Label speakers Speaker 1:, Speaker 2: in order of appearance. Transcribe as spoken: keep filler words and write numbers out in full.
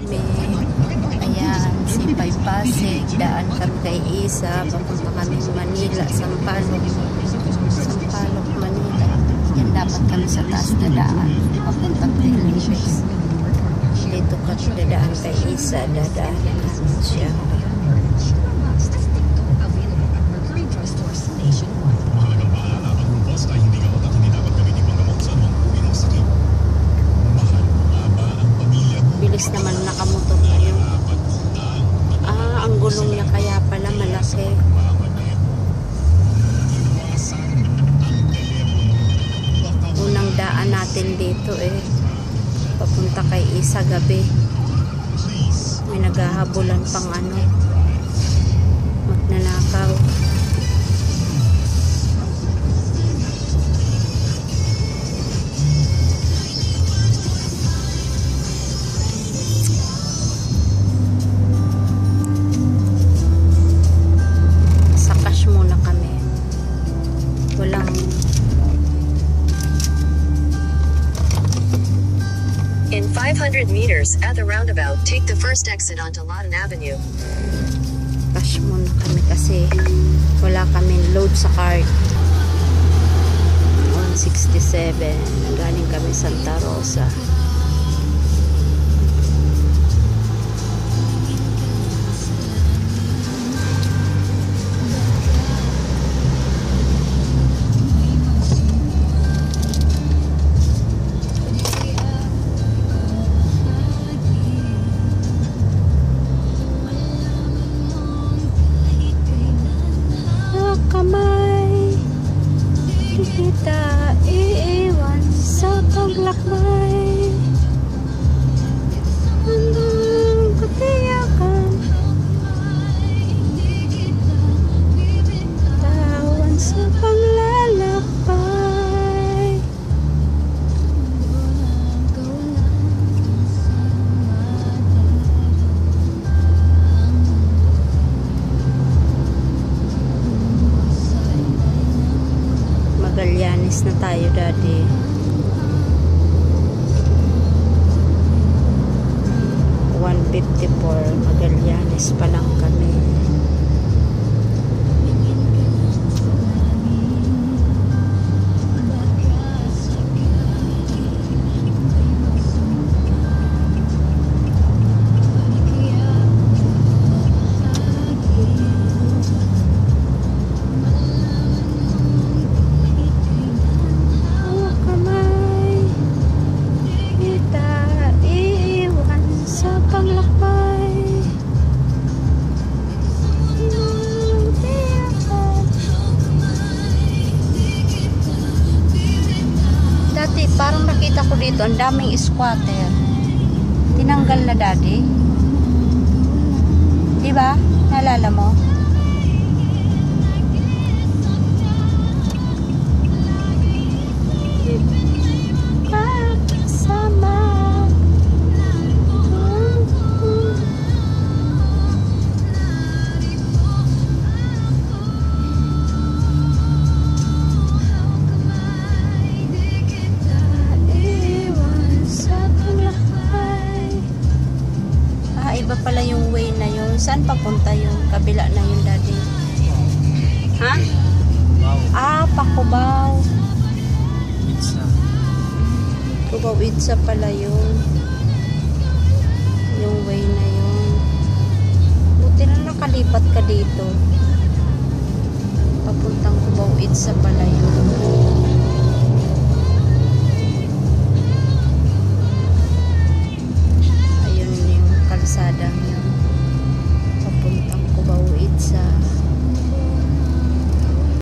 Speaker 1: kami. Ayan, Sipay Pasig. Daan kami kay Isa. Papunta kami Manila, Sampaloc. Sampaloc, Manila. Yan, dapat kami sa taas na daan. Papunta kay Limbes. Dito kami dadaan kay Isa. Dadaan namin siya. Bilis naman nakamotor na yun. Ah, ang gulong niya kaya pala malaki. Unang daan natin dito eh. Papunta kay Isa gabi. May naghahabulan pang ano. Magnanakaw.
Speaker 2: In five hundred meters, at the roundabout, take the first exit onto Lawton Avenue.
Speaker 1: Cash muna kami kasi wala kaming load sa card. one sixty-seven. Galing kami Santa Rosa. Kita iiwan sa paglakbay hanggang katiyakan, tawan sa paglalakbay. Magallanes na tayo, Daddy. one fifty-four. Magallanes pa lang kami. Parang nakita ko dito ang daming squatter. Tinanggal na, Daddy. Diba? Naalala mo? Kasama. Iba pala yung way na yun. Saan papunta yun? Kabila na yun, Daddy. Ha? Wow. Ah, Pakubaw. Itza. Kubaw Itza pala yun. Yung way na yun. Buti na nakalipat ka dito. Papuntang Kubaw Itza pala yun. Sadang yun papuntang Kubaw Itza.